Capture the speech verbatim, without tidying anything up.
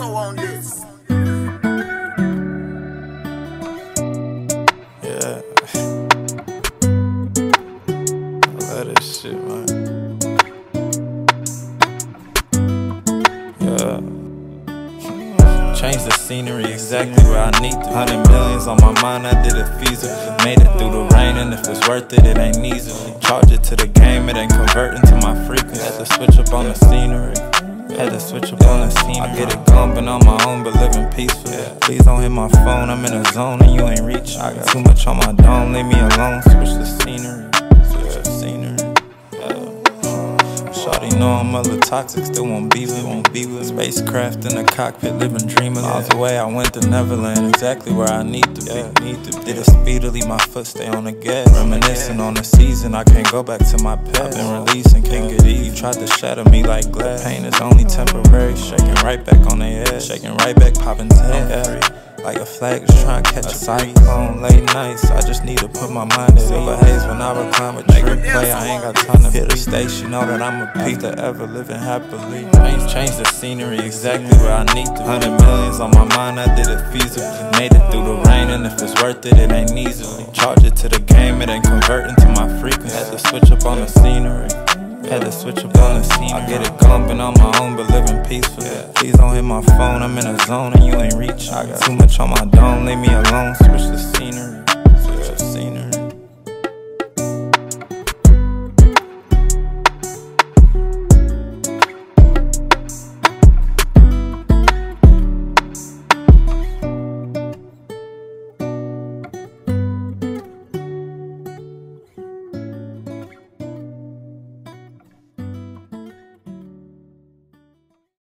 also on this. Yeah. I love this shit, man. Yeah. Change the scenery exactly where I need to. Hundred millions on my mind, I did it feasibly. Made it through the rain, and if it's worth it, it ain't easily. Charge it to the game, it ain't converting to my frequency. Had to switch up on the scenery. Had to switch up on the scenery. I get it going, been on my own, but living peaceful. Yeah. Please don't hit my phone, I'm in a zone and you ain't reaching. I got too much on my dome, leave me alone. Switch the scenery. Switch the scenery. Shawty know I'm a little toxic, still won't be with, won't be with. Spacecraft in the cockpit, living dreamily. Miles away, I went to Neverland, exactly where I need to be. Yeah. Need to be. Did it speedily, my foot stay on the gas. Reminiscin on the season, I can't go back to my past. I've been releasing, can't get easy. You tried to shatter me like glass. Pain is only temporary, shaking right back on their ass. Shaking right back, popping tail. Like a flag just trying to catch a cyclone. Late nights, I just need to put my mind at silver haze when I recline with trick play. I ain't got time to hit the station. Know that I'm a peak to ever living happily. Change, change the scenery exactly where I need to. Hundred millions on my mind, I did it feasibly. Made it through the rain, and if it's worth it, it ain't easily. Charge it to the game, it ain't converting to my frequency. Had to switch up on the scenery. Had to switch up on the scene. I get it going, been on my own, but living peaceful. Yeah. Please don't hit my phone, I'm in a zone and you ain't reaching. I got too much on my dome, leave me alone, switch the scenery.